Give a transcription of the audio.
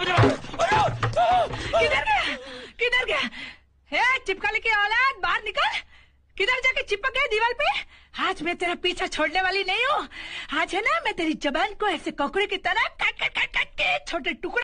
किधर गया? किधर गया? चिपकली की औलाद, बाहर निकल। किधर जाके चिपक गया दीवार पे? आज मैं तेरा पीछा छोड़ने वाली नहीं हूँ। आज है ना, मैं तेरी जबान को ऐसे कोकड़े की तरह काट काट काट काट के छोटे टुकड़े